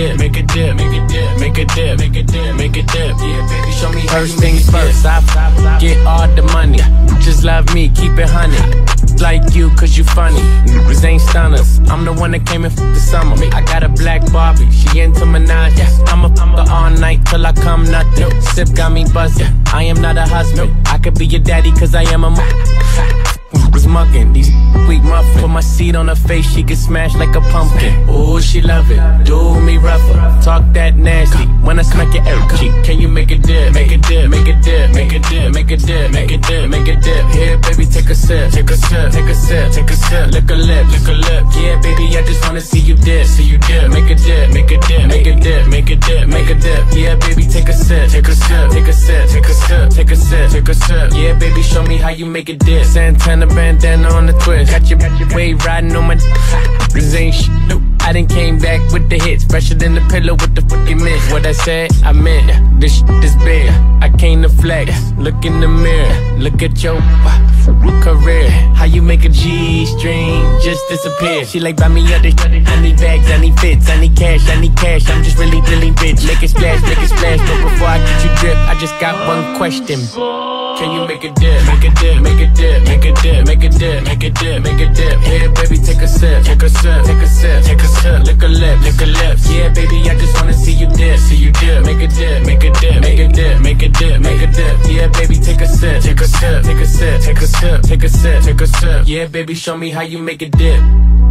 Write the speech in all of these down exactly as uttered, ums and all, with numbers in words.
dip, make a dip, make a dip, make a dip, make a dip, make a dip. Yeah, baby, show me first things first. I get all the money. Just love me, keep it honey. Like you, cause you funny. Niggas ain't stunners. I'm the one that came in for the summer. I got a black Barbie, she into Minaj. I'm a pumper all night till I come nothing. Sip got me buzzing. I am not a husband. I could be your daddy, cause I am a was mugging these weak muffin. Put my seed on her face, she get smashed like a pumpkin. Ooh, she love it, do me rougher. Talk that nasty, when I smack your air cheek. Can you make a dip, make a dip, make a dip, make a dip, make a dip, make a dip, make a dip. Here, baby, take a sip, take a sip, take a sip, take a sip. Lick a lip, lick a lip. Yeah, baby, I just wanna see you dip, see you dip. Make a dip, make a dip, make a dip, make a dip, make a dip. Yeah, baby, take a sip, take a sip, take a sip, take a sip, take a sip, take a sip. Yeah, baby, show me how you make a dip. Santana bandana on the twist. Got your, got your wave riding on my this ain't shit. Nope. I done came back with the hits, fresher than the pillow with the fucking mist. What I said, I meant. This shit is big. I came to flex. Look in the mirror. Look at your career. How you make a G-string just disappear? She like, buy me other. I need bags, I need fits, I need cash, I need cash. I'm just really, really bitch. Make it splash, make it splash. But before I get you drip, I just got one question. Can you make a dip, make a dip, make a dip, make a dip, make a dip, make a dip, make a dip? Here, baby, take a sip, take a sip, take a sip, take a sip. Lick a lip, lick a lips. Yeah, baby, I just wanna see you dip, see you dip. Make a dip, make a dip, make a dip, make a dip, make a dip. Yeah, baby, take a sip, take a sip, take a sip, take a sip, take a sip, take a sip. Yeah, baby, show me how you make a dip.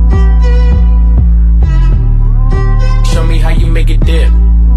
Show me how you make a dip.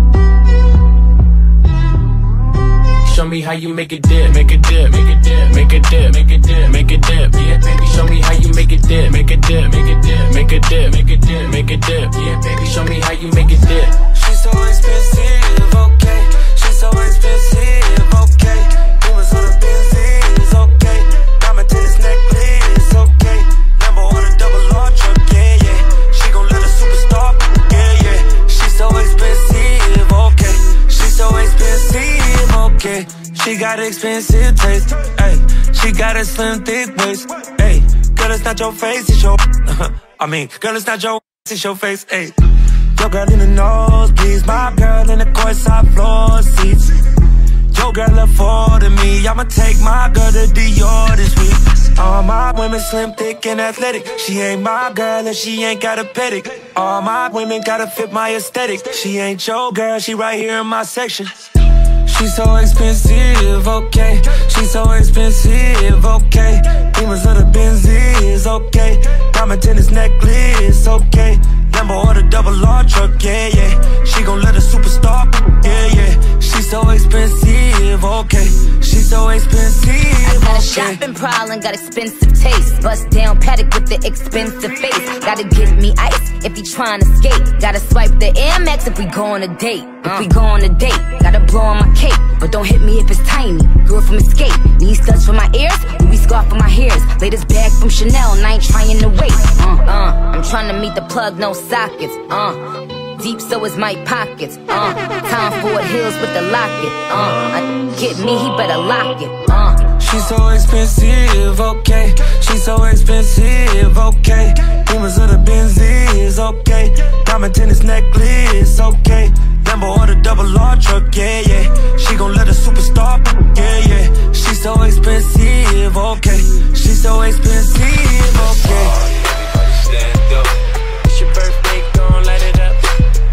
Show me how you make a dip, make a dip, make a dip, make a dip, make a dip, make a dip. Yeah, baby, show me how you make a dip, make a dip, make a dip, make a dip, make a dip, make a dip. Yeah, baby, show me how you make a dip. She's so expensive, okay. She's so expensive, okay. Rumors on the Benzies, okay. Diamond tennis necklace, okay. Lambo on a double R truck, yeah, yeah. She gon' let a superstar, yeah, yeah. She's so expensive, okay. She's so expensive, okay. She got expensive taste, ayy. She got a slim, thick waist, ayy. Girl, it's not your face, it's your I mean, girl, it's not your it's your face, ayy. Your girl in the nosebleeds, my girl in the courtside floor seats. Your girl affording me, I'ma take my girl to Dior this week. All my women slim, thick, and athletic. She ain't my girl and she ain't got a pedic. All my women gotta fit my aesthetic. She ain't your girl, she right here in my section. She's so expensive, okay. She's so expensive, okay. Demons of the Benzies, okay. Diamond tennis necklace, okay. Lambo or the double R truck, yeah, yeah. She gon' let a superstar, yeah, yeah. She's so expensive, okay. She's so expensive, I got a okay. Shopping problem, got expensive taste. Bust down paddock with the expensive face. Gotta give me ice if you tryna skate. Gotta swipe the Air Max if we go on a date. If we go on a date, gotta blow on my cape. But don't hit me if it's tiny. Girl from Escape. Need studs for my ears, Louis scarf for my hairs. Latest bag from Chanel, and I ain't trying to wait. Uh, uh, I'm trying to meet the plug, no sockets. Uh, deep so is my pockets. Uh, Tom Ford Hills with the locket. Uh, I get me, he better lock it. Uh. She's so expensive, okay. She's so expensive, okay. Demons of the Benzies, okay. Diamond tennis necklace, okay. Lambo or the double R truck, yeah, yeah. She gon' let a superstar, yeah, yeah. She's so expensive, okay. She's so expensive, okay. Everybody stand up. It's your birthday, gon' light it up.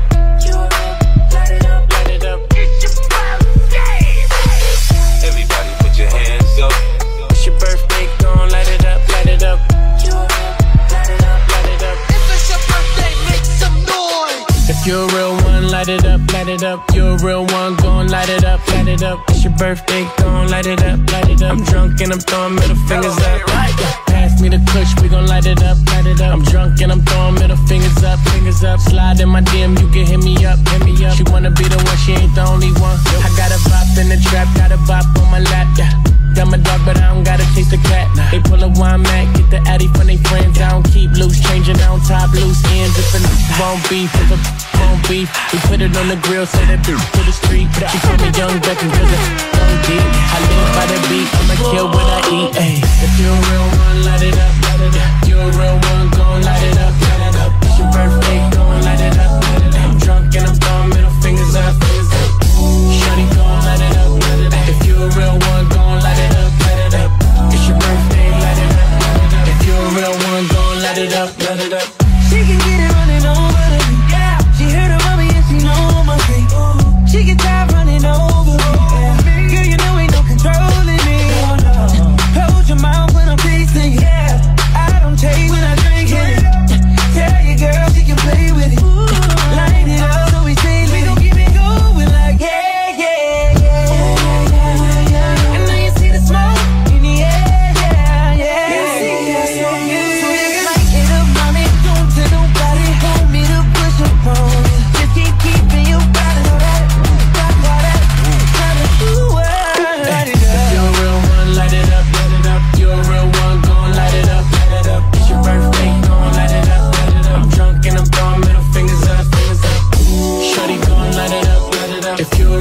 Light it up, light it up. It's your birthday. Everybody put your hands up. It's your birthday, gon' light it up, light it up. Light it up, light it up. If it's your birthday, make some noise. If you're a real one, light it up, light it up. You're a real one, gon' light it up, light it up. It's your birthday, gon' light it up, light it up. I'm drunk and I'm throwing middle fingers up. Pass me the kush, we gon' light it up, light it up. I'm drunk and I'm throwing middle fingers up, fingers up. Slide in my D M, you can hit me up, hit me up. She wanna be the one, she ain't the only one. I got a bop in the trap, got a bop on my lap, yeah. Got my dog, but I don't gotta chase the cat. They pull a wine mat, get the addy from they friends. I don't keep loose, changing on top loose ends. If a won't beef, if a won't beef, we put it on the grill, say that bitch to the street. She call me Young Beckham, cause it's young deep. I live by the beat, I'ma kill what I eat. Ay. If you're a real one, light it up, light it up. You're a real one, gon' light it up, light it up. It's your birthday, gon' light it up, light it up. I'm drunk and I'm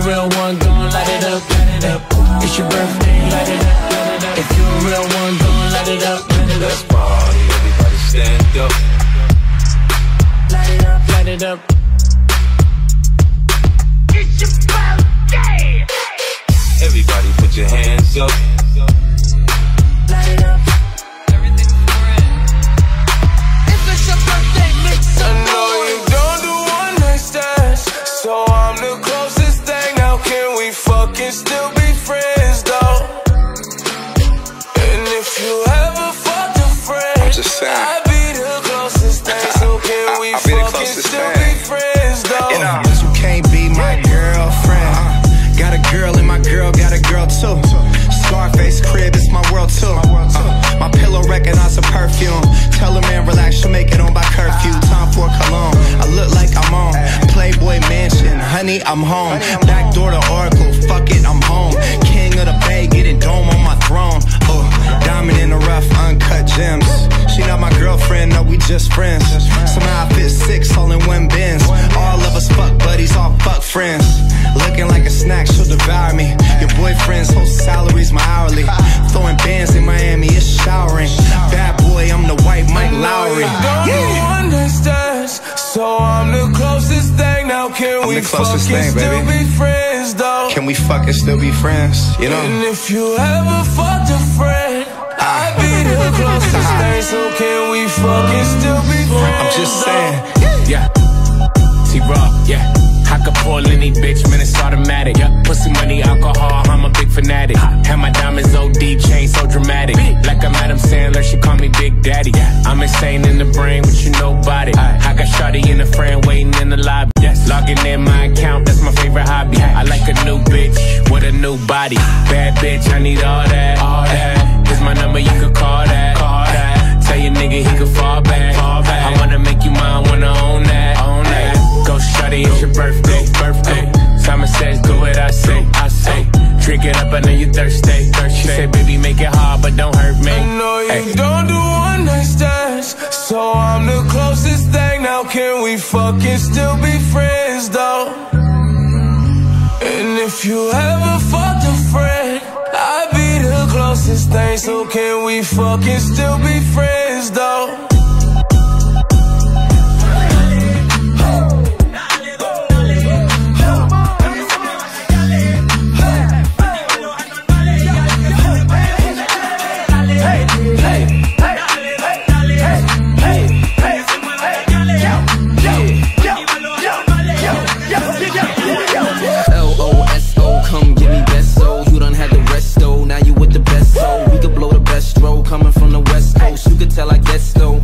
real one, gon' light it up, light it up. It's your birthday, light it up, light it up. If you a real one, gon' light it up, light it up. Let's party, everybody stand up. Light it up, light it up. It's your birthday. Everybody put your hands up. Light it up. Everything's for If it's your birthday, make some I know noise. you don't do one night stands, so I'm the closest thing. How can we fucking still be friends though? And if you ever fucked a friend, I'm just saying, I'd be the closest thing. So can we I'll be the fucking closest still thing. be friends though? You know, You can't be my girlfriend. Uh, got a girl and my girl got a girl too. Scarface crib, it's my world too. Uh, my pillow recognize a perfume. Tell a man relax, she'll make it on by curfew. Time for cologne, I look like I'm on Playboy Mansion, honey, I'm home. Back door to Oracle, fuck it, I'm home. King of the Bay, getting dome on my throne. Oh, diamond in the rough, uncut gems. She not my girlfriend, no, we just friends. Somehow I fit six all in one Benz. All of us fuck buddies, all fuck friends. Looking like a snack, she'll devour me. Your boyfriend's whole salary's my hourly. Throwing bands in Miami, it's showering. Bad boy, I'm the white Mike Lowry. Don't do one night stands, so I'm the closest thing. Now can I'm we the closest fucking thing, still baby. be friends though? Can we fucking still be friends, you know? And if you ever fucked a friend, I'd be the closest thing. So can we fucking still be friends? I'm just saying. Yeah, T-Raw, yeah. I could pull any bitch, man, it's automatic. Yeah. Pussy, money, alcohol, I'm a big fanatic. Have my diamonds O D, chain so dramatic. Like I'm Adam Sandler, she call me Big Daddy. I'm insane in the brain, but you know about it. I got shawty and a friend waiting in the lobby. Logging in my account, that's my favorite hobby. I like a new bitch with a new body. Bad bitch, I need all that. All that. Here's my number, you could call that. Call that. Tell your nigga he could fall back. Fall back. I wanna make you mine, wanna own that. Own that. Go shawty, it's your birthday, birthday. Simon says, do what I say, I say. Drink it up, I know you thirsty, thirsty. She said, baby, make it hard, but don't hurt me. I know you Ay. don't do one night stands, so I'm the closest thing. Now can we fucking still be friends though? And if you ever fucked a friend, I'd be the closest thing. So can we fucking still be friends though? Coming from the west coast, you could tell I guess though.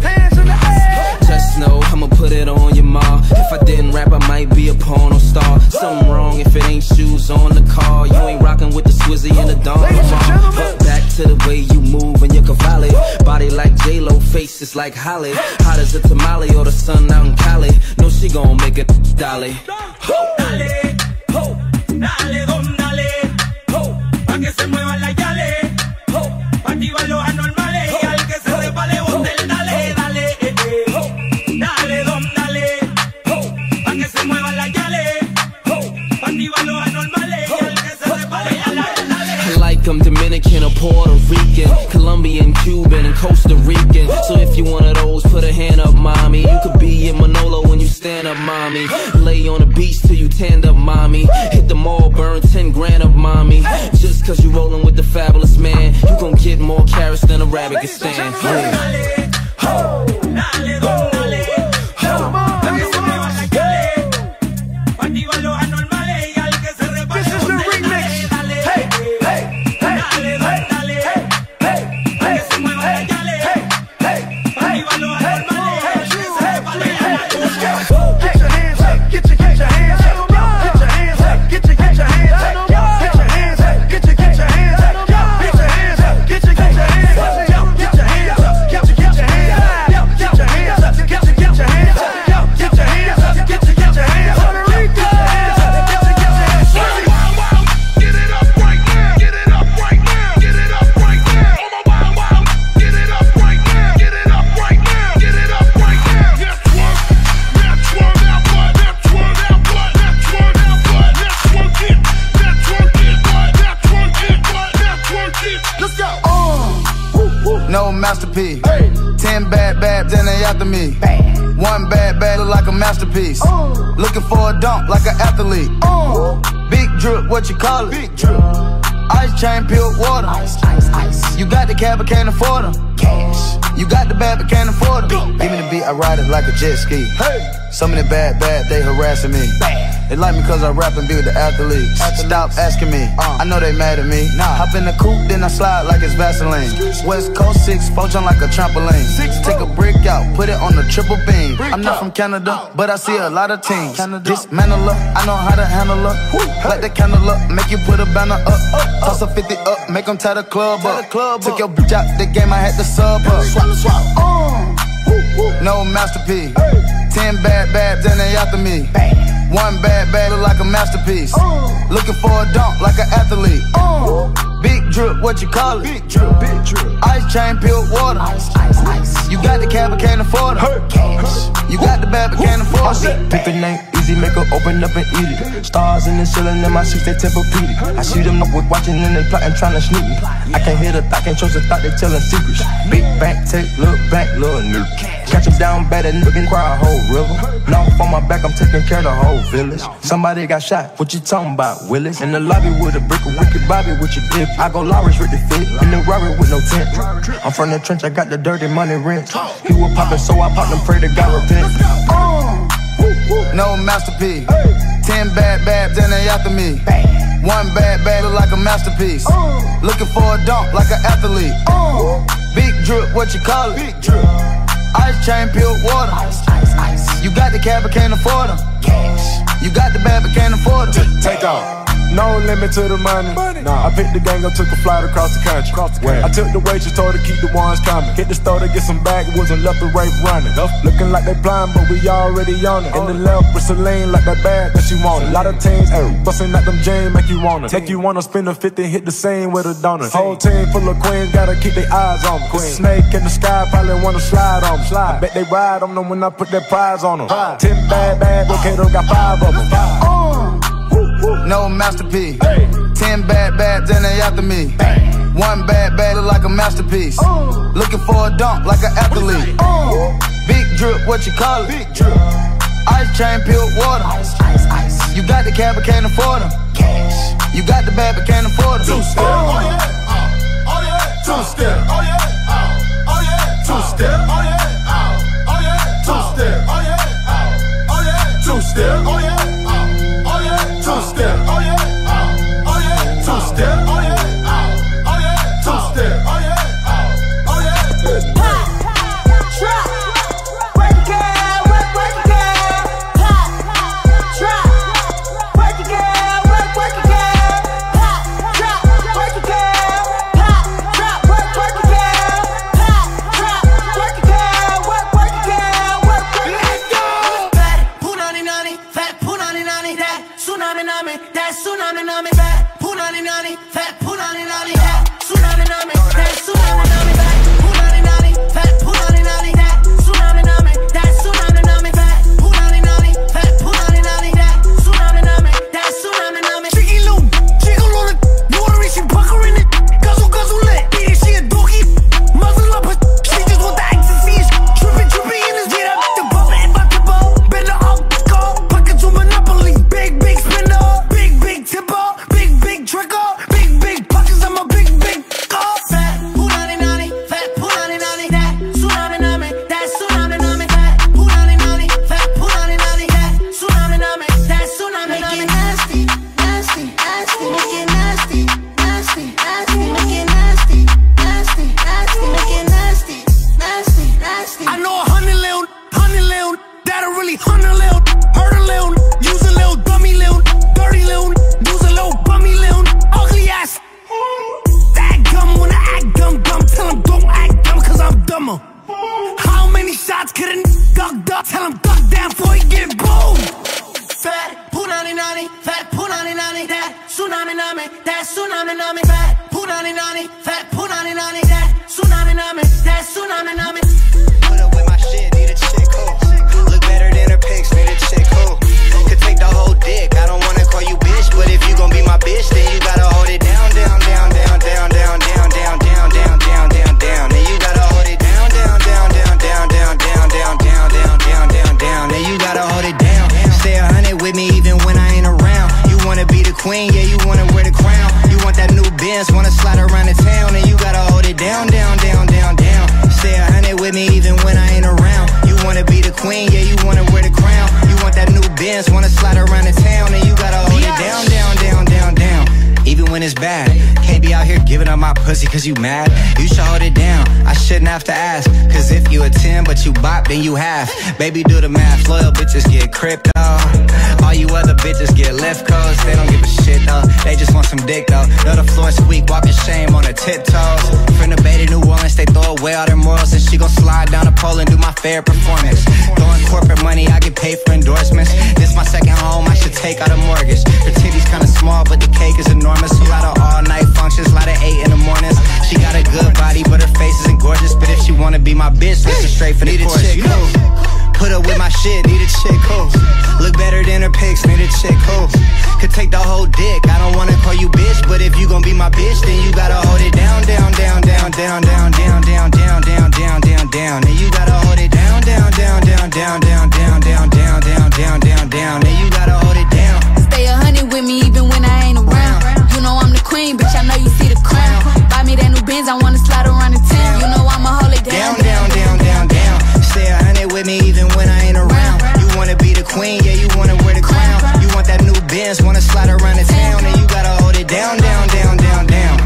Just know I'ma put it on your ma. If I didn't rap, I might be a porno star. Something wrong if it ain't shoes on the car. You ain't rocking with the Swizzy and the Don. But back to the way you move and your cavalli. Body like J-Lo, face is like Holly. Hot as a tamale or the sun out in Cali. No, she gon' make it dolly. Dale, ho, dale, don dale, ho, pa' que se muevan las yales, ho, pa' activar los anormales y al que se repale bote el dale, dale, eh, eh, ho, dale, don dale, ho, pa' que se muevan las yales, ho, pa' activar los anormales y al que se repale dale, dale. I like them Dominican or Puerto Rican, Colombian, Cuban, and Costa Rican. So if you one of those, put a hand up, mommy. You could be in Manolo when you stand up, mommy. Lay on the beach till you tanned up, mommy. Hit the mall, burn ten grand up, mommy. Just cause you rolling with the fabulous man, you gon' get more carrots than a rabbit can stand. Yeah. Ho, dale, don dale, ho, pa' que se muevan las yales, pa' activar los anormales y al que se repale bote el dale, dale, eh, eh, dale, don dale, pa' que se muevan las yales, pa' activar los anormales y al que se repale dale. Get your hands up, get your, get your hands up, get your hands up, get your, get your hands up, get your hands up, get your, get your hands up, get your hands up, get your, get your hands up, get your hands up, get your, get your hands up, get your hands up, get your, get your hands up, get your hands up, get your, get your hands up, get your hands up, get masterpiece. Ten bad babs and they after me. One bad bad look like a masterpiece. Looking for a dunk like an athlete. Big drip, what you call it? Big drip. Ice chain, pure water. Ice, ice, ice. You got the cab, but can't afford them. Cash. You got the bad, but can't afford them. Give me the beat, I ride it like a jet ski. Hey. Some of the bad, bad, they harassing me. Bad. They like me cause I rap and be with the athletes. athletes. Stop asking me, uh. I know they mad at me. Nah. Hop in the coupe, then I slide like it's Vaseline. West Coast six, four jump like a trampoline. Six, Take a brick out, put it on the triple beam. Brick I'm not out. from Canada, but I see a lot of teams. Dismantle her, I know how to handle her. Hey. Light the candle up, make you put a banner up. up. Toss a fifty up, make them tie the club up. The club Took up. your bitch out the game, I had to sub up. Swap, swap. Uh. No masterpiece. Hey. Ten bad babs and they after me. Bang. One bad bad look like a masterpiece. Uh. Looking for a dunk like an athlete. Uh. Big drip, what you call it? Big drip, big drip. Ice chain, pure water. Ice, ice, ice. You got the cab, but can't afford it. Cash. You got the bad, but can't afford it. Pick the name easy, make her open up and eat it. Stars in the ceiling in my seats, they Tempur-Pedic. I see them up with watching and they plotting, trying to sneak me. I can't hear the thought, can't trust the thought, they telling secrets. Big bank, take, look back, little nigga. Catch him down bad, that nigga cry a whole river. Now on my back, I'm taking care of the whole village. Somebody got shot, what you talking about, Willis? In the lobby with a brick of wicked Bobby with your dip. I go Lawrence with the fit, in the Rari with no tent. I'm from the trench, I got the dirty money rent. He was poppin', so I popped and pray to God repent. No masterpiece. Ten bad babs and they after me. One bad bad look like a masterpiece. Looking for a dunk like an athlete. Big drip, what you call it? Big drip. Ice chain, pure water. Ice, ice, ice. You got the cab, but can't afford them. Cash. You got the bad, but can't afford them. Take off. No limit to the money. money. Nah. I picked the gang up, took a flight across the country. Across the country. I took the waitress, told her to keep the ones coming. Hit the store to get some backwoods and left the rape running. Nope. Looking like they blind, but we already on it. In the left with Celine, like that bag that she wanted. A lot of teams, ay, busting out them Jane, make you wanna. Make you wanna spend a fifty, hit the same with a donut. Whole team full of queens, gotta keep their eyes on me. Queen. Snake in the sky, probably wanna slide on me. Slide. I bet they ride on them when I put that prize on them. Five. Ten bad, bad, okay, they got five of them. Five. Uh. No masterpiece. Hey. Ten bad babs and they after me. Bang. One bad bad look like a masterpiece. Uh. Looking for a dunk like an athlete. Uh. Big drip, what you call it? Big drip. Ice chain, pure water. Ice, ice, ice. You got the cab, but can't afford them. Cash. You got the bad, but can't afford them. Two step, oh yeah, oh, oh yeah. Two step, oh yeah, oh, oh yeah. Two step, oh yeah, oh, oh yeah. Two step, oh yeah, oh, oh yeah. Two step, oh yeah. Two step, oh yeah, oh, oh yeah. Two step, oh yeah, oh, oh yeah. Two step, oh yeah, oh, oh yeah. Pop, drop, work it, girl, work, work it, girl. Pop, drop, work it, girl, work, work it, girl. Pop, drop, work it, girl. Pop, drop, work, work it, girl. Pop, drop, work it, girl, work, work it, girl, work, work it. Let's go. Fat punani nani, fat punani nani, that. Tsunami nami, that tsunami nami, fat punani nani, fat punani nani, that tsunami nami, that tsunami nami, fat punani nani, fat punani nani, that tsunami nami, that tsunami nami, fat punani nani, fat punani nani, that tsunami nami, that tsunami nami. Chicky Lou, jiggle on it, watery, she pucker in it, guzzle guzzle lit, yeah, she a doggy, muzzle up her, she just want the ecstasy, tripping tripping in his get up, the bubble and back the ball, bend her up, go, pocket to Monopoly, big big spender, big big tipper, big big tricker, big big pockets, I'm a big big go. Fat punani nani, fat punani nani, that tsunami nami, that tsunami nami, fat punani nani, fat punani nani, that tsunami nami, that tsunami nami. Nasty, nasty, nasty, make it nasty, nasty, nasty, make it nasty, nasty, nasty, make it nasty, nasty, nasty. I know a hundred little, hundred little, that'll really hundred little, hurt a little, use a little dummy little, dirty little, use a little bummy little, ugly ass. That gum wanna act dumb, dumb, tell him don't act dumb cause I'm dumber. How many shots could a duck duck? Tell him duck down before he get boom. Fat punani nani, fat punani nani, that tsunami nami, that tsunami nami, fat punani nani, fat punani nani, that tsunami nami, that tsunami nami. Put up with my shit, need a chick who look better than her pics, need a chick who could take the whole dick. I don't wanna call you bitch, but if you gon' be my bitch, then you gotta hold it down, down, down, down, down, down, down, down, down, down, down, down, down. Then you gotta hold wanna be the queen, yeah, you wanna wear the crown. You want that new Benz, wanna slide around the town, and you gotta hold it down, down, down, down, down. Stay a hundred with me even when I ain't around. You wanna be the queen, yeah, you wanna wear the crown. You want that new Benz, wanna slide around the town, and you gotta hold it down, down, down, down, down. Even when it's bad, can't be out here giving up my pussy cause you mad. You should hold it down, I shouldn't have to ask. Cause if you a ten but you bop, then you half. Baby, do the math, loyal bitches get crypto. All you other bitches get left codes. They don't give a shit though, they just want some dick though. Know the floor squeak, walking shame on her tiptoes. From the Bay to New Orleans, they throw away all their morals. And she gon' slide down the pole and do my fair performance. Throwing corporate money, I get paid for endorsements. This my second home, I should take out a mortgage. Her titties kinda small, but the cake is enormous. A lot of all night functions, a lot of eight in the mornings. She got a good body, but her face isn't gorgeous. But if she wanna be my bitch, listen straight for the chorus. You know, put up with my shit, need a chick who look better than her pics, need a chick who could take the whole dick. I don't wanna call you bitch, but if you gon' be my bitch, then you gotta hold it down, down, down, down, down, down, down, down, down, down, down, down, down. And you gotta hold it down, down, down, down, down, down, down, down, down, down, down, down, down. And you gotta hold it down. Stay a hundred with me even when I ain't around. You know I'm the queen, bitch, I know you see the crown. Buy me that new Benz, I wanna slide around the town. You know I'ma hold it down, down, down, down, down. Stay a hundred with me even when I ain't around. You wanna be the queen, yeah, you wanna wear the crown. You want that new Benz, wanna slide around the town. And you gotta hold it down, down, down, down, down.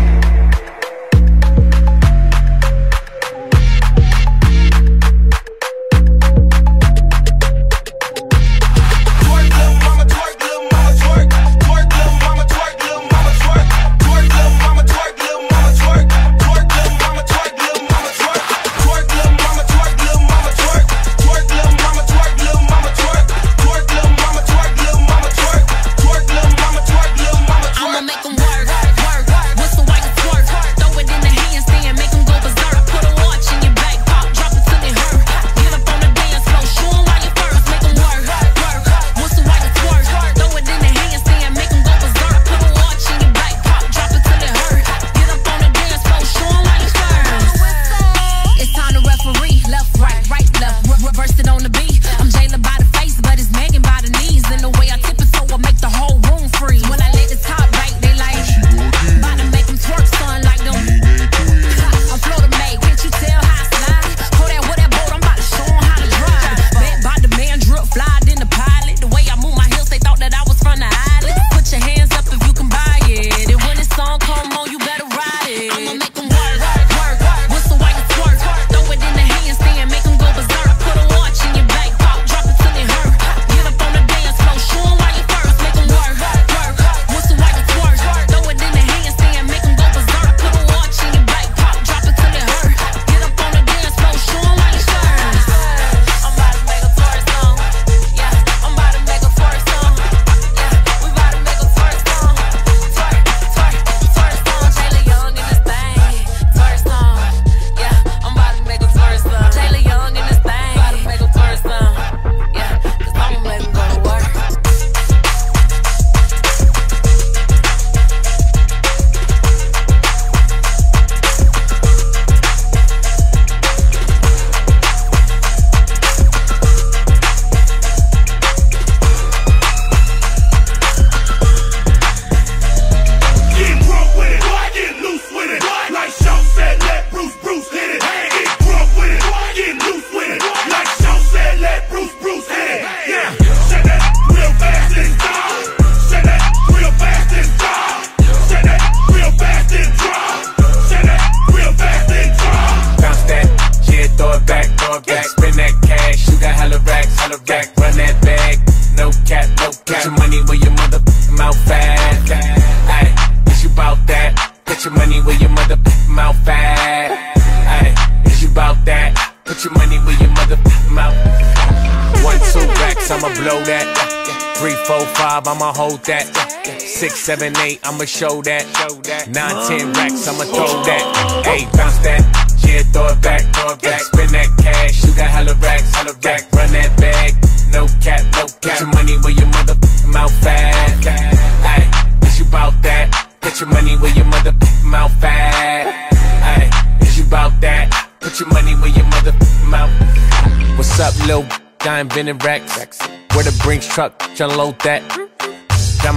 I'ma hold that. Six, seven, eight, I'ma show that. Nine, ten racks, I'ma throw that. Hey, bounce that. Yeah, throw it back, throw it back. Spin that cash, you got hella racks, hella rack. Run that bag, no cap, no cap. Put your money where your motherfucking mouth at. Ay, is you bout that? Put your money where your motherfucking mouth at. Ay, is you bout that? Put your money where your motherfucking mouth. What's up, lil'? I invented racks. Where the Brinks truck, unload that. Got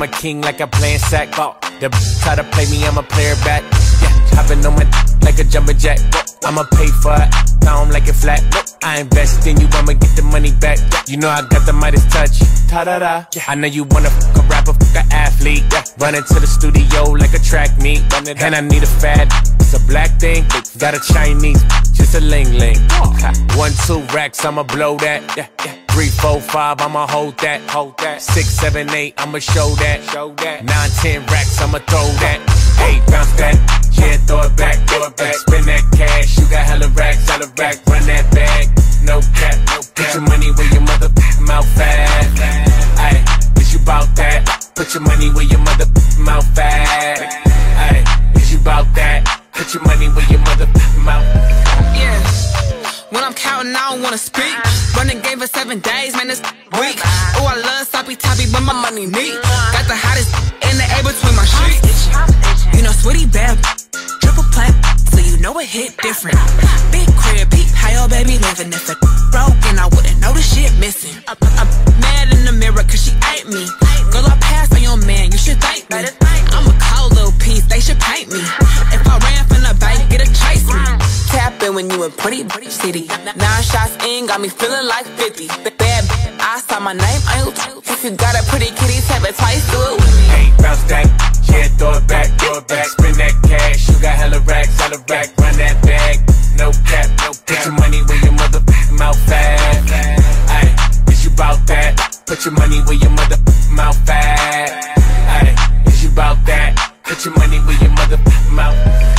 I'm a king like I'm playing sack. The try to play me, I'm a player back. Yeah, hopping on my like a jumping jack. I'ma pay for it, I don't like it flat. I invest in you, I'ma get the money back. You know I got the Midas touch. Ta-da-da. I know you wanna fuck a rapper, fuck a athlete. Running to the studio like a track meet. And I need a fad, it's a black thing. Got a Chinese, just a ling-ling. One, two racks, I'ma blow that. Three, four, five, I'ma hold that. Six, seven, eight, I'ma show that. Nine, ten racks, I'ma throw that. Eight, bounce that. Yeah, throw it back, throw it back. Spend that cash, you got hella racks, hella racks. Run that bag, no cap, no cap. Put your money where your mother mouth fat. Ayy, is you bout that? Put your money where your mother mouth fat. Ayy, is you bout that? Put your money where your mother mouth. Yeah. When I'm counting, I don't wanna speak. Running game for seven days, man, it's weak. Oh, I love sloppy toppy, but my money neat. Got the hottest in the air between my sheets. You know, sweaty bad, triple plat, so you know it hit different. Big crib, peep, how your baby living? If it broke, and I wouldn't know the shit missing. I'm, I'm mad in the mirror, cause she ate me. Girl, I passed on your man, you should thank me. I'm a cold little piece, they should paint me. If I ran from the bank, get a chase me. Tap in when you in pretty, pretty city. Nine shots in, got me feeling like fifty. Bad, I saw my name on you. If you got a pretty kitty, tap it twice, do it with me. Hey, bounce that, yeah, throw it back, throw it back. Spend that cash, you got hella racks, hella racks. Run that bag, no cap, no cap. Put your money where your mother mouth fat. Ayy, is you bout that? Put your money where your mother mouth fat. Ayy, is you bout that? Put your money where your mother mouth.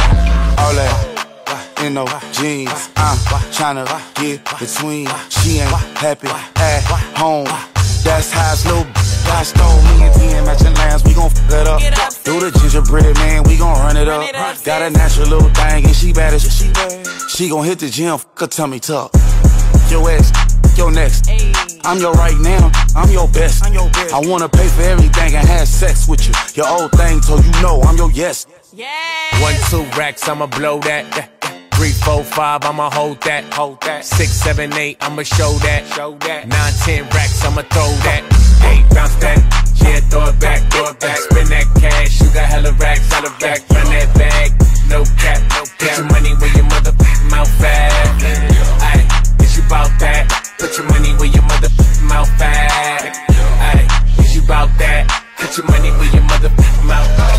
All that. In no jeans, I'm tryna get between. She ain't happy at home. That's how it's little I stole me and T and matching lines. We gon' f it up. Do the gingerbread man, we gon' run it up. Got a natural little thing and she bad as she gon' hit the gym, f her tummy tuck. Your ex, your next. I'm your right now, I'm your best. I wanna pay for everything and have sex with you. Your old thing told you no, I'm your yes. One, two racks, I'ma blow that. Three, four, five, I'ma hold that. Hold that. Six, seven, eight, I'ma show that. Show that. Nine, ten racks, I'ma throw that. Eight, bounce that. Yeah, throw it back, throw it back. Spend that cash, you got hella racks, hella racks. Run that bag, no cap, no cap. Put your money where your mother mouth fat. Ayy, is you bout that? Put your money where your mother mouth fat. Ayy, is you bout that? Put your money where your mother mouth fat.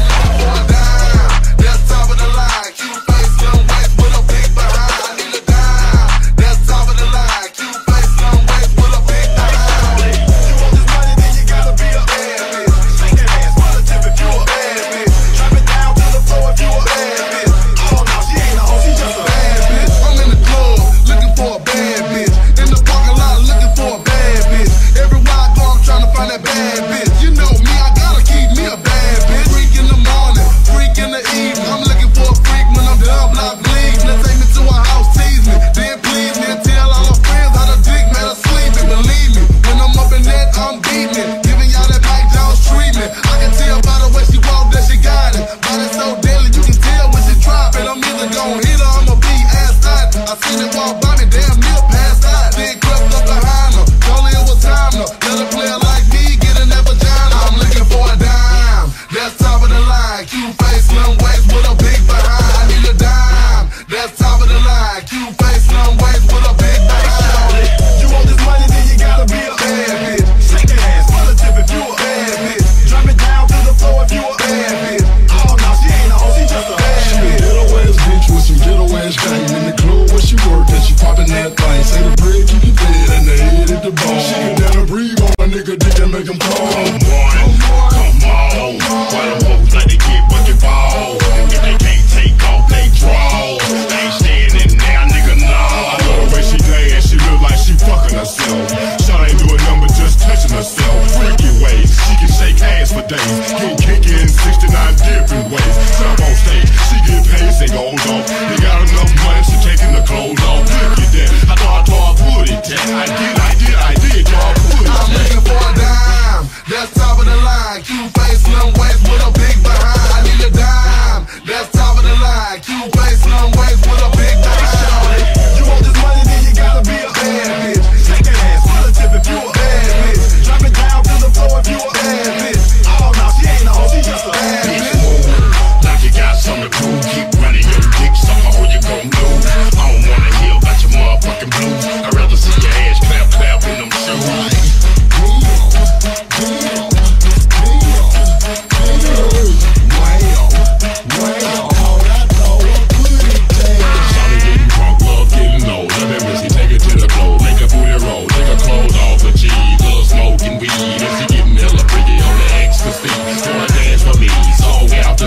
That's top of the line. Cute face, young waist with a big behind. I need a dime. That's top of the line. Cute face, young waist with a big behind. You want this money, then you gotta be a bad bitch. Shake your hands for the tip if you a bad bitch. Drop it down to the floor if you a bad bitch. Oh no, she ain't a hoe, she just a bad bitch. I'm in the club looking for a bad bitch. In the parking lot looking for a bad bitch. Everywhere I go, I'm trying to find that bad bitch. You know me, I gotta keep me a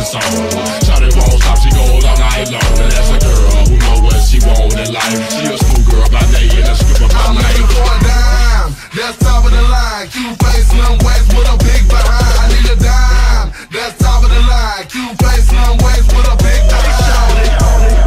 song. Shawty won't stop, she goes all night long. And that's a girl who know what she want in life. She a school girl by day and a stripper by night. I'm looking for a dime, that's top of the line. Cute face, slim waist with a big behind. I need a dime, that's top of the line. Cute face, slim waist with a big behind.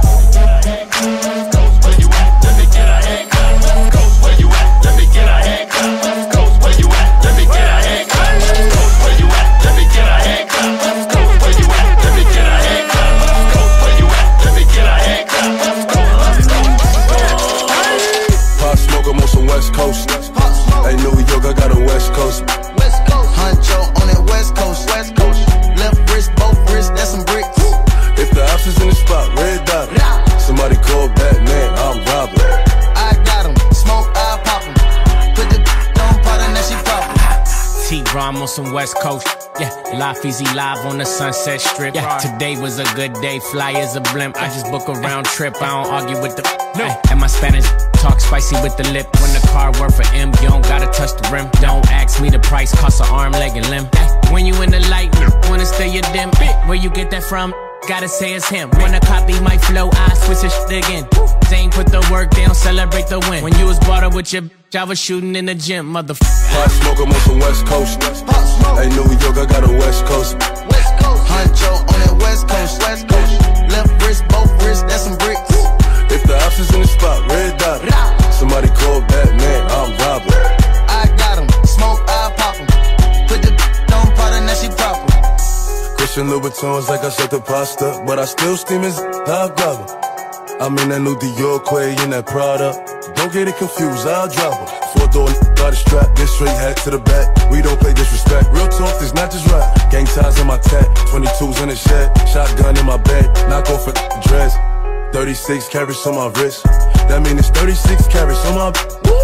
West Coast, hey New York, I got a West Coast. West Coast, Huncho on that West Coast, West Coast. Left wrist, both wrists, that's some bricks. If the ops is in the spot, red dot. Somebody call Batman, I'm robbing. I got him, smoke, I pop him. Put the on pot and that she pop him. T-Rom on some West Coast. Yeah, Life Easy live on the Sunset Strip. Yeah, today was a good day, fly as a blimp. I just book a round trip, I don't argue with the no. And my Spanish talk spicy with the lip. When the car worth for M, you don't gotta touch the rim. Don't ask me the price, cost an arm, leg, and limb. When you in the light, wanna stay your dim. Where you get that from? Gotta say it's him. Wanna copy my flow, I switch his shit again. Zane put the work down, celebrate the win. When you was brought up with your bitch, I was shooting in the gym, motherfucker. Pop smoke, I'm on some West Coast. Hey New York, I got a West Coast. West Coast, Huncho on that West Coast, West Coast. Left wrist, both wrists, that's some bricks. If the ops is in the spot, red dot. Somebody call Batman, I'm robbing. I got him, smoke, I pop him. Put the on pot and that she pop him. Christian Louboutins like I said the pasta, but I still steam his dog grabber. I'm in that new Dior Quay in that Prada. Don't get it confused, I'll drop her. Four door got a strap, this straight hat to the back. We don't play disrespect, real talk, this not just rap. Gang ties in my tat, twenty-twos in the shed. Shotgun in my bed, knock off a dress. thirty-six carats on my wrist. That mean it's thirty-six carats on my woo.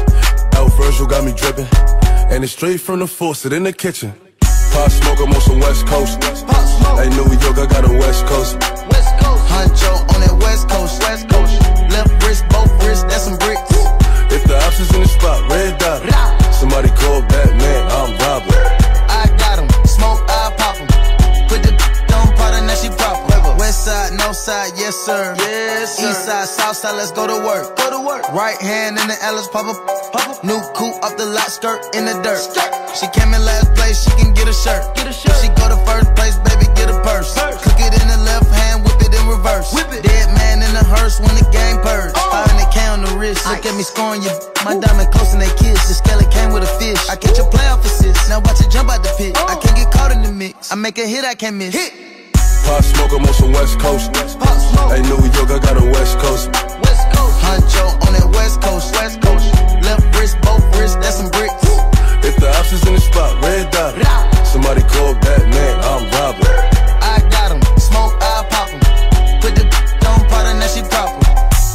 Al Virgil got me dripping, and it's straight from the faucet in the kitchen. Pop smoke, I'm on some West Coast. Hey New York, I got a West Coast. West Coast, Huncho on that West Coast, West Coast. Left wrist, both wrists, that's some bricks. If the ops is in the spot, red dot. Somebody call Batman, I'm robbing. I got him, smoke, I pop him. Put the on pot and that she pop him. West side, no side, yes sir. Yes sir. East side, south side, let's go to work. Go to work. Right hand in the Ellis, pop up, pop up. New coupe off the lot, skirt in the dirt. Skirt. She came in last place, she can get a shirt. Get a shirt. If she go to first place, baby, get a purse. Purse. Cook it in the left hand, whip it in reverse. Whip it. Dead man in the hearse when the game purged. Oh. five hundred K on the wrist. Nice. Look at me scoring you. My diamond close and they kiss. The skeleton came with a fish. I catch a playoff assist. Now watch it jump out the pit. Oh. I can't get caught in the mix. I make a hit, I can't miss. Hit. Pop smoke, I'm on some West Coast. Pop smoke. Hey New York, I got a West Coast. West Coast, Huncho on that West Coast, West Coast. Left wrist, both wrists, that's some bricks. If the ops is in the spot, red dot. Somebody call Batman, I'm robbing. I got him, smoke, I pop him. Put the on pot and that she pop him.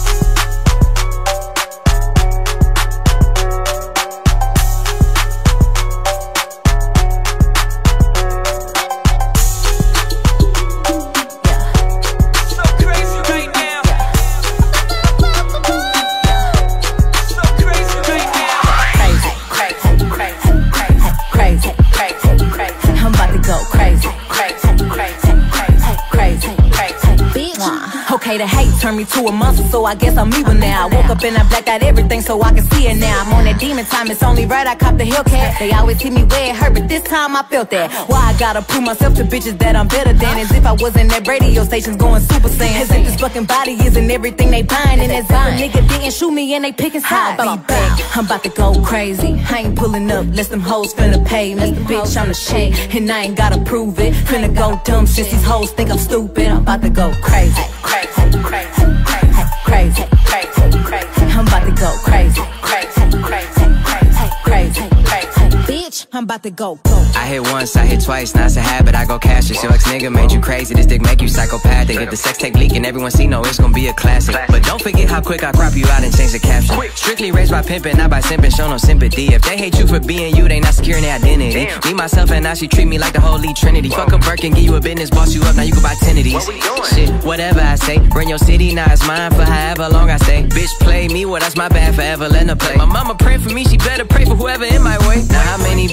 Okay, the hate turned me to a monster, so I guess I'm evil now. I woke up and I blacked out everything so I can see it now. I'm on that demon time, it's only right I cop the Hellcat. They always hit me where it hurt, but this time I felt that. Why I gotta prove myself to bitches that I'm better than? As if I wasn't at radio stations going super saiyan. As if this fucking body isn't everything they buying. And as if a nigga didn't shoot me and they picking sides. Be back, I'm about to go crazy. I ain't pulling up, less them hoes finna pay me. Bitch, I'm the shade, and I ain't gotta prove it. Finna go dumb since these hoes think I'm stupid. I'm about to go crazy. Crazy, crazy, crazy, crazy, crazy. I'm about to go crazy, crazy, crazy, crazy, crazy. Bitch, I'm about to go, go. I hit once, I hit twice, now it's a habit, I go cashless. Your ex-nigga made you crazy, this dick make you psychopathic. If the sex tape leaking, everyone see, no, it's gonna be a classic. But don't forget how quick I crop you out and change the caption. Strictly raised by pimping, not by simping, show no sympathy. If they hate you for being you, they not securing their identity. Me, myself, and now she treat me like the Holy Trinity. Fuck a Birkin, give you a business, boss you up, now you can buy ten of these. Shit, whatever I say, bring your city, now it's mine for however long I stay. Bitch, play me, well that's my bad forever, let her play. My mama pray for me, she better pray for whoever in my way. Now how many better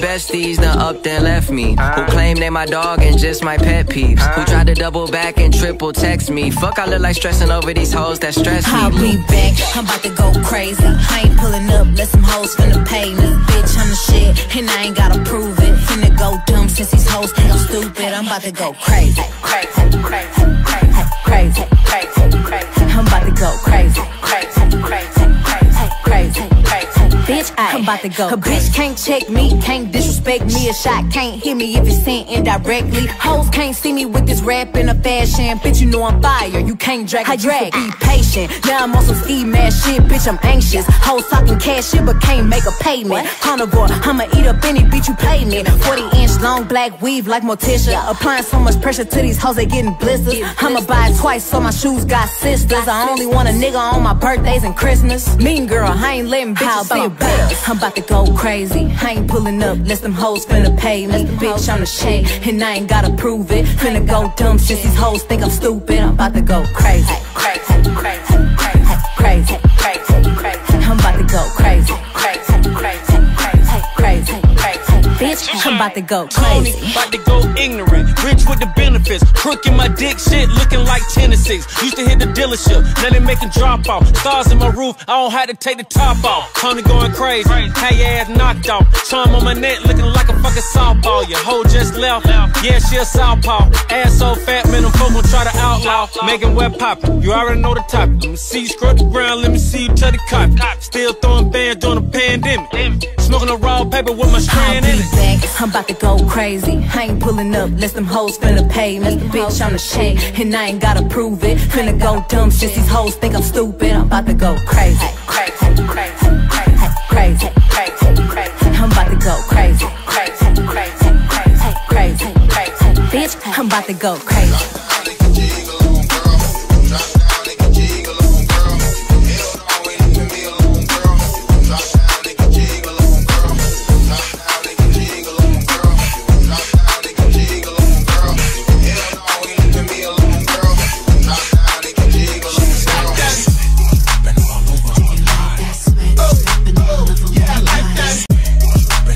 besties done up then left me. Who claim they my dog and just my pet peeves. Who tried to double back and triple text me. Fuck, I look like stressing over these hoes that stress me. I'll be back, I'm about to go crazy. I ain't pulling up, let some hoes finna pay me. Bitch, I'm the shit, and I ain't gotta prove it. Finna go dumb since these hoes think I'm stupid. I'm about to go crazy. Crazy, crazy, crazy, crazy, crazy, crazy. I'm about to go crazy. Crazy, crazy, crazy, crazy, crazy. Bitch, I'm about to go. A bitch can't check me, can't disrespect me. A shot can't hit me if it's sent indirectly. Hoes can't see me with this rap in a fashion. Bitch, you know I'm fire, you can't drag a drag. Be patient, now I'm on some ski mask shit. Bitch, I'm anxious. Hoes talking cash shit, but can't make a payment. Carnivore, I'ma eat up any beat you pay me. forty inch long black weave like Morticia. Applying so much pressure to these hoes, they getting blisters. I'ma buy it twice so my shoes got sisters. I only want a nigga on my birthdays and Christmas. Mean girl, I ain't letting bitches see a bitch. I'm about to go crazy. I ain't pulling up, let them hoes finna pay me. Bitch, I'm the shit, and I ain't gotta prove it. Finna go dumb since these hoes think I'm stupid. I'm about to go crazy. Crazy, crazy, crazy, crazy, crazy, crazy. I'm about to go crazy. Crazy, crazy, crazy, crazy, crazy. Bitch, I'm about to go crazy. About to go ignorant, rich with the benefits. Crook in my dick shit, looking like ten to six. Used to hit the dealership, now they making drop off. Stars in my roof, I don't have to take the top off. Tony going crazy, had your ass knocked off. Charm on my neck, looking like a fucking softball. Your hoe just left, yeah, she a southpaw. Ass so fat, man, them folk gon' try to outlaw. Making web pop, you already know the top. Let me see you scrub the ground, let me see you touch the cop. Still throwing bands during the pandemic. Smoking a raw paper with my strand in it. I'm about to go crazy. I ain't pulling up, let them hoes finna pay me. Bitch, I'm the shit, and I ain't gotta prove it. Finna go dumb since these hoes think I'm stupid. I'm about to go crazy. Crazy, crazy, crazy, crazy, crazy, crazy. I'm about to go crazy. Crazy, crazy, crazy, crazy, crazy. Bitch, I'm about to go crazy.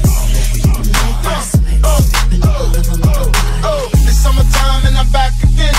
Summertime and I'm back again.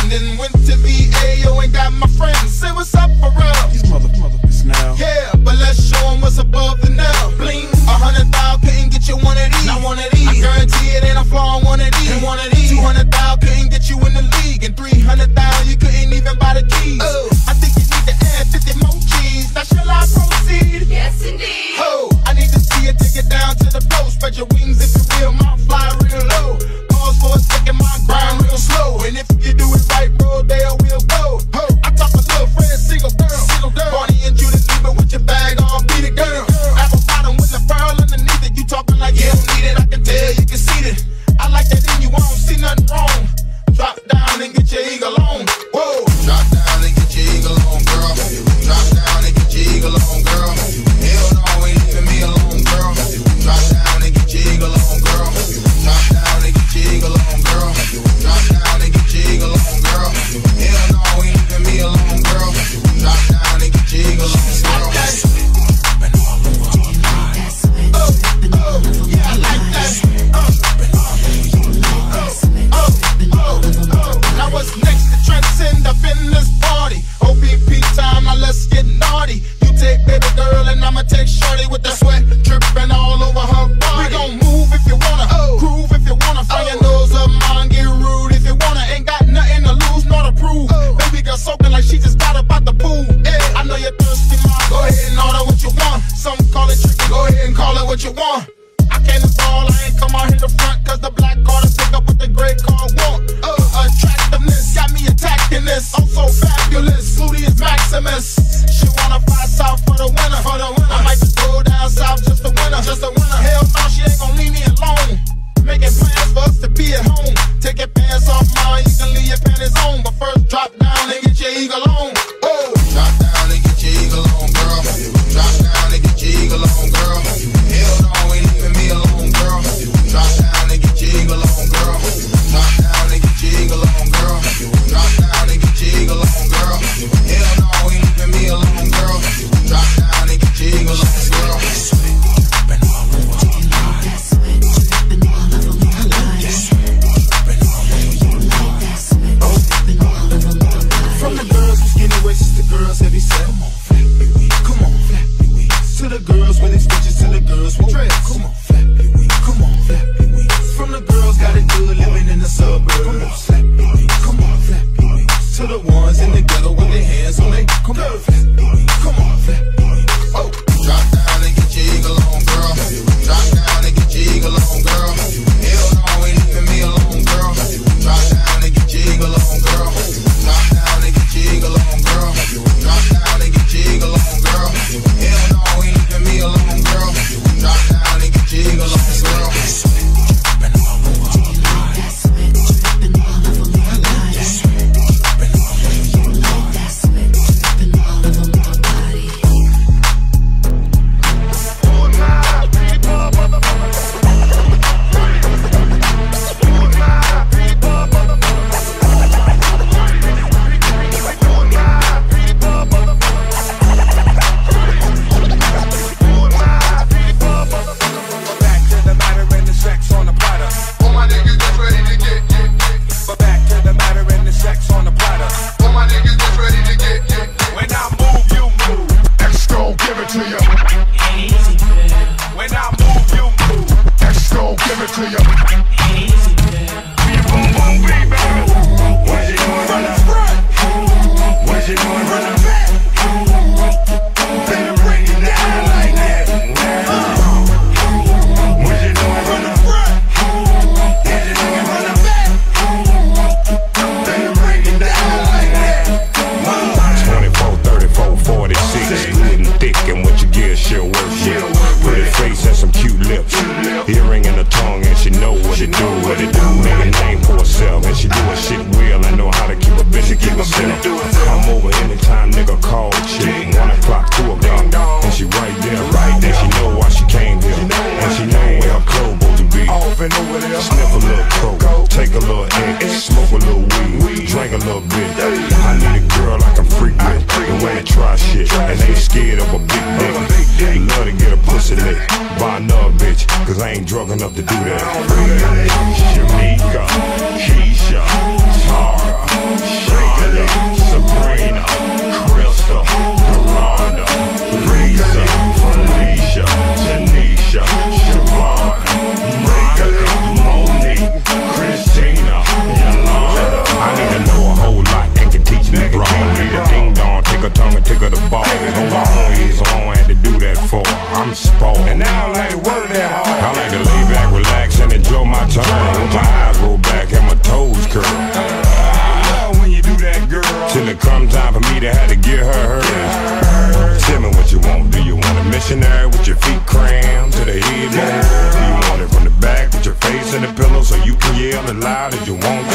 shit well, I know how to keep a bitch and keep a simple. Come over anytime, nigga, call chick. One o'clock, two o'clock, and she right there, right there. She know why she came here, and she know where her clothes supposed to be. Sniff a little coke, take a little X, smoke a little weed, drink a little bit. I need a girl I can freak with, the way to try shit, and ain't scared of a big dick. Love to get a pussy lick by another bitch, cause I ain't drunk enough to do that. Shamika, Keisha, Tara, Shonda, Sabrina, Crystal, Miranda, Risa, Felicia, Janisha, Siobhan, Mika, Monique, Christina, Yolanda. I need to know a whole lot and can teach me wrong. Need a ding dong, take her tongue and take her the ball. On my own ears, so I don't have to do that for. I'm spoiled. And now I like to work that hard. I like to lay back, relax, and enjoy my time. With my eyes roll back and my toes curl. I love when you do that, girl. Till it come time for me to have to get her hers. Tell me what you want. Do you want a missionary with your feet crammed to the headboard? Do you want it from the back with your face in the pillow so you can yell as loud as you want to?